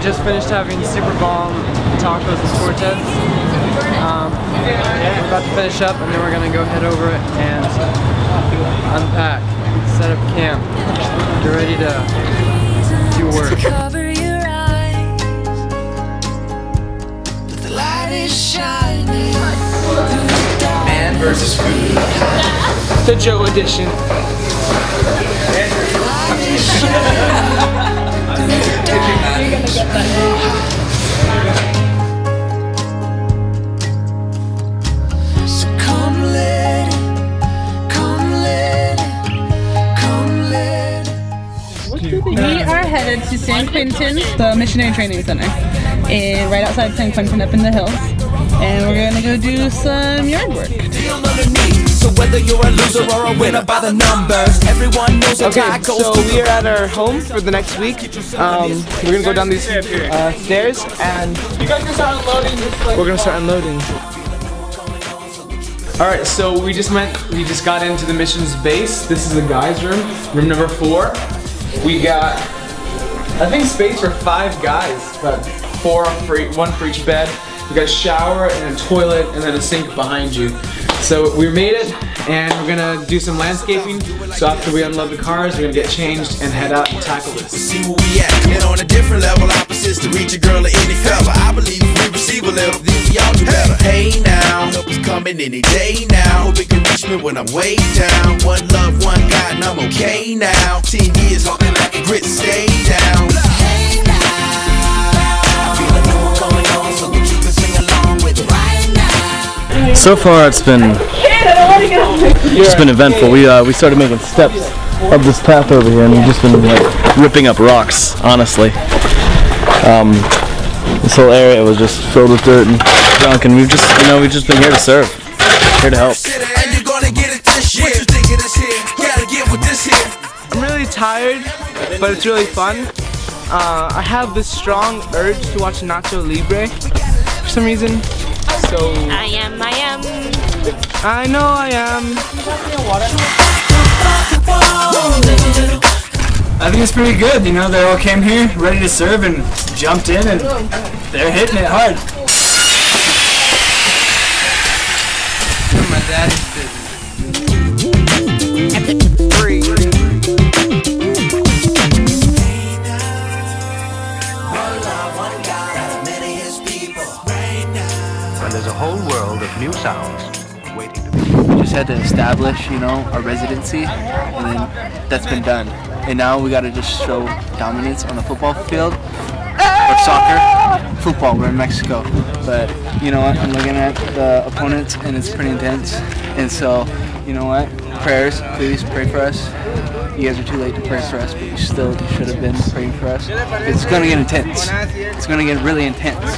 just finished having super bomb tacos and Cortez. We're about to finish up and then we're gonna go head over and unpack, set up camp, get ready to do work. Cover your eyes, but the light is shining through the dark. Man versus food. The Joe edition. So come let it, come let it, come let it. We are headed to San Quentin, the missionary training center, and right outside San Quentin up in the hills. And we're gonna go do some yard work. So whether you're a loser or a winner by the numbers, everyone knows a guy goes. So we are at our home for the next week. We're gonna go down these stairs and you guys can start unloading. We're gonna start unloading. All right, so we just got into the missions base. This is the guys' room, room number 4. We got, I think, space for 5 guys, but 1 for each bed. We got a shower and a toilet and then a sink behind you. So we made it and we're gonna do some landscaping. So after we unload the cars, we're gonna get changed and head out and tackle this. See where we at, and on a different level, opposites to reach a girl or any fella. I believe if we receive a little, then we all do better. Hey now, help is coming any day now. Hope it can reach me when I'm way down. One love, one God, and I'm okay now. 10 years walking like a grit, stay down. Hey now, I feel like no one coming on, so that you can sing along with it right now. So far it's been eventful. We started making steps up this path over here and we've just been like ripping up rocks, honestly. This whole area was just filled with dirt and junk and we've just been here to serve, here to help. I'm really tired, but it's really fun. I have this strong urge to watch Nacho Libre for some reason. So I know I am. I think it's pretty good, you know, they all came here ready to serve and jumped in and they're hitting it hard. My daddy's business. There's a whole world of new sounds waiting to be. We just had to establish, you know, our residency, and then that's been done. And now we got to just show dominance on the football field, or soccer, football. We're in Mexico, but you know what? I'm looking at the opponents, and it's pretty intense. And so, you know what? Prayers, please pray for us. You guys are too late to pray for us, but you should have been praying for us. It's gonna get intense. It's gonna get really intense.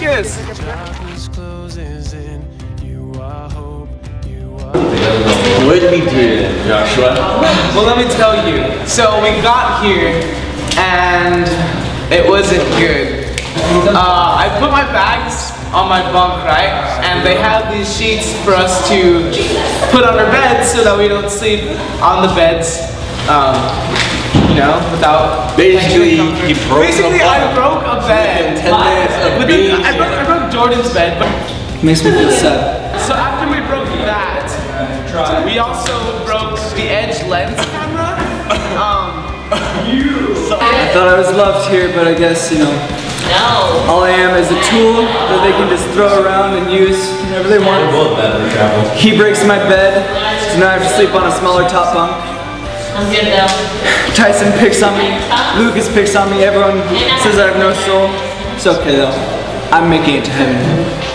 What did we do, Joshua? Well, let me tell you. So we got here and it wasn't good. I put my bags on my bunk, right? And they have these sheets for us to put on our beds so that we don't sleep on the beds, you know, without. Basically, I broke a bed. 10 minutes of being I broke Jordan's bed, but Makes me feel sad. so after we broke that, we also broke the Edge lens camera. I thought I was loved here, but I guess, you know, all I am is a tool that they can just throw around and use whenever they want. He breaks my bed, so now I have to sleep on a smaller top bunk. I'm good though. Tyson picks on me, Lucas picks on me, everyone says I have no soul. It's okay though, I'm making it to heaven.